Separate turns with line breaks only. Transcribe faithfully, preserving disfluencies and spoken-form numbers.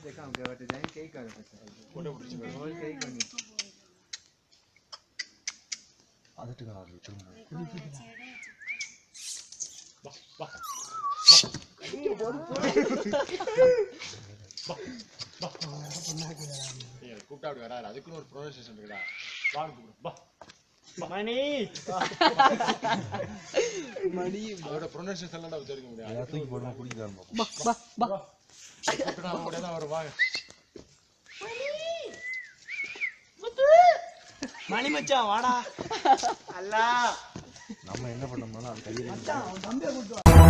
देखा हम क्या डिजाइन कई कर फोटो और कई करनी
அதுட்டு காணாது திரும்ப
வா வா
நீ போடு போடு
வா வா ஏய் கூப்பிட்டா அப்படி வராரு அதுக்கு ஒரு ப்ரொனன்சியேஷன் இருக்குடா வாங்க கூப்பிடு வா
மணி மணி
அதோட ப்ரொனன்சியேஷன் எல்லாம் வச்சிருக்க முடியாது
எல்லாத்துக்கும் போடுமா குடிக்கலாம்
பா பா பா
கூப்பிட்டா அப்படியே தான் வரும் வாங்க
மணி மச்சான் வாடா அல்லா
நம்ம என்ன பண்ணோம்னா அது கையில
மச்சான் அவன் தம்பியை கூட்டு